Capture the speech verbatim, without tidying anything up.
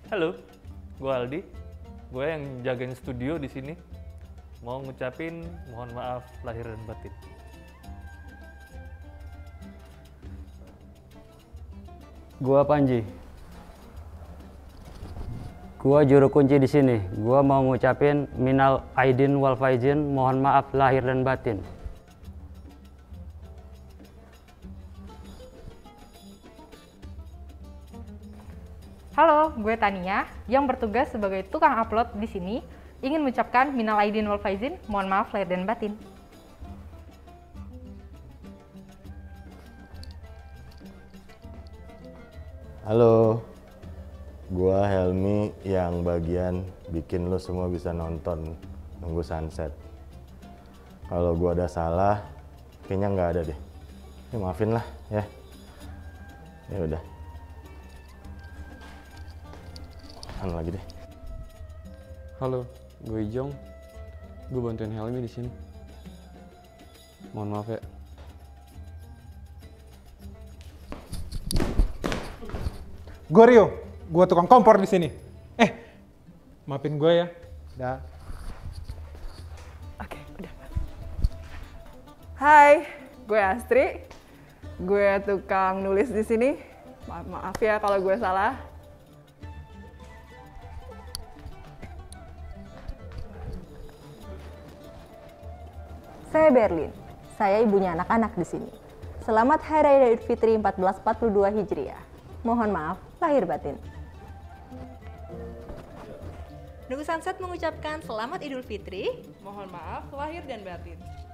Halo, gue Aldi. Gue yang jagain studio di sini. Mau ngucapin mohon maaf lahir dan batin. Gua Panji. Gua juru kunci di sini. Gua mau ngucapin minal aidin wal faizin, mohon maaf lahir dan batin. Halo, gue Tania yang bertugas sebagai tukang upload di sini. Ingin mengucapkan minal aidin wal faizin, mohon maaf lahir dan batin. Halo, gua Helmi yang bagian bikin lo semua bisa nonton nunggu sunset. Kalau gua ada salah, kayaknya nggak ada deh. Ya, maafin lah ya. Ya udah. Mana lagi deh. Halo, gue Ijong. Gue bantuin Helmi di sini. Mohon maaf ya. Gue Rio, gue tukang kompor di sini. Eh, maafin gue ya. Dah. Oke, udah. Hai, gue Astri. Gue tukang nulis di sini. Maaf, maaf ya kalau gue salah. Saya Berlin. Saya ibunya anak-anak di sini. Selamat Hari Raya Idul Fitri seribu empat ratus empat puluh dua Hijriah. Mohon maaf lahir batin. Nunggu Sunset mengucapkan selamat Idul Fitri. Mohon maaf lahir dan batin.